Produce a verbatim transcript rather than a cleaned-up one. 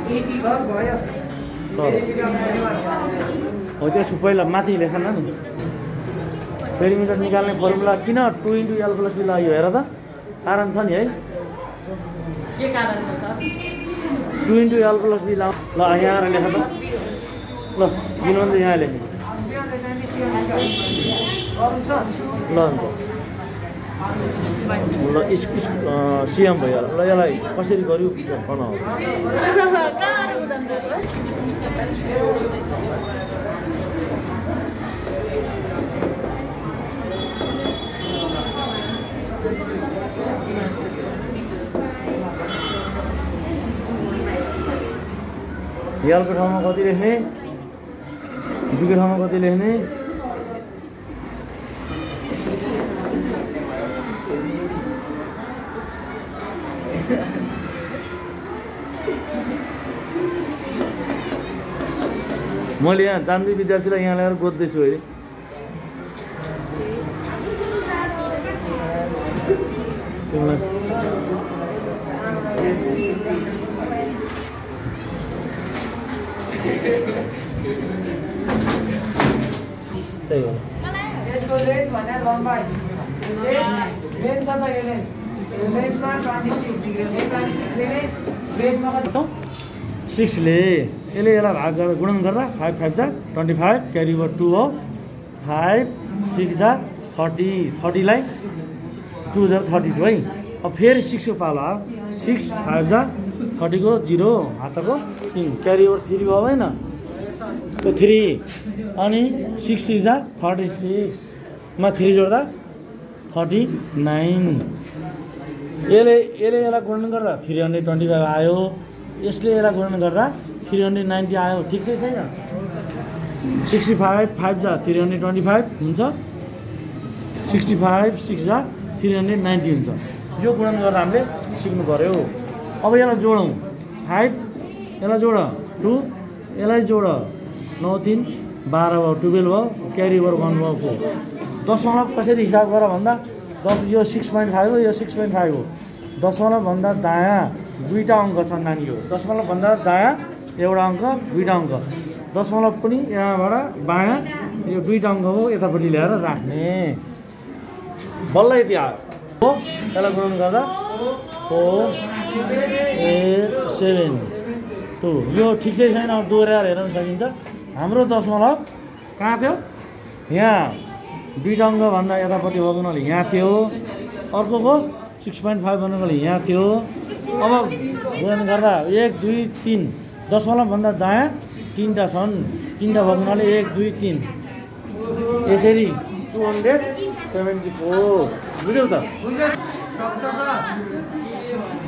हो त्यसको पहिला माथि लेखन नि पेरिमिटर निकाल्ने फर्मुला किन two into L plus B लाग्यो हेर त कारण छ नि है के कारण छ sir two into L plus B ला ल यहाँ आएर लेख त ल किन भन्छ यहाँ लेख्ने ल हुन्छ ल इस इस सिएम भयो ल यसलाई कसरी गर्यो बनाऊ एलको ठाउँमा कति लेख्ने बीको ठाउँमा कति लेख्ने मैले यहाँ जान्दै विद्यार्थीलाई यहाँ ल्याएर गोज्दैछु अहिले त्यही हो यसको रेट भने लम्बाइ रेट छ त यसले रेटमा छब्बिस डिग्री छब्बिस डिग्री रेटमा कति सिक्सले यसले यसलाई भाग गरेर गुणन गर्दा फाइभ फाइभ जा twenty five carry over two हो फाइभ सिक्स जा थर्टी थर्टीलाई टू जा थर्टी टू है अब फेरि सिक्सको पालो सिक्स फाइभ जा थर्टीको जिरो हातको तिन क्यारी ओभर थ्री भयो होइन त्यो थ्री अनि सिक्स सिक्स जा थर्टी सिक्समा थ्री जोड्दा थर्टी नाइन यसले यसले यसलाई गुणन गर्दा थ्री हन्ड्रेड ट्वेन्टी फाइभ आयो यसले यसलाई गुणन गर्दा थ्री हन्ड्रेड नाइन्टी आयो ठिक चाहिँ छैन सिक्सटी फाइभ फाइभ जा थ्री हन्ड्रेड ट्वेन्टी फाइभ हुन्छ सिक्सटी फाइभ सिक्स जा थ्री हन्ड्रेड नाइन्टी हुन्छ यो गुणन गर्दा हामीले सिक्नु पऱ्यो अब यसलाई जोडौँ फाइभ यसलाई जोड टू यसलाई जोड नौ तिन बाह्र भयो टुवेल्भ भयो क्यारी ओभर वान भयो फोर दशमलव कसरी हिसाब गर भन्दा दस यो सिक्स पोइन्ट फाइभ हो यो सिक्स पोइन्ट फाइभ हो दशमलवभन्दा दायाँ दुईवटा अङ्क छ नानी हो दशमलवभन्दा दायाँ एउटा अङ्क दुईवटा अङ्क दशमलव पनि यहाँबाट बायाँ यो दुईवटा अङ्क हो यतापट्टि ल्याएर राख्ने बल्ल यति आयो हो यसलाई गुणन गर्दा फोर एट सेभेन टू यो ठिक चाहिँ छैन अब दोहोऱ्याएर हेर्न सकिन्छ हाम्रो दशमलव कहाँ थियो यहाँ दुईवटा अङ्कभन्दा यतापट्टि भएको हुनाले यहाँ थियो अर्कोको सिक्स पोइन्ट फाइभ भन्नुको यहाँ थियो अब गुणन गर्दा एक दुई तिन दशमलवभन्दा दायाँ तिनवटा छन् तिनवटा भएको हुनाले एक दुई तिन यसरी टू हन्ड्रेड सेभेन्टी फोर बुझ्यौ त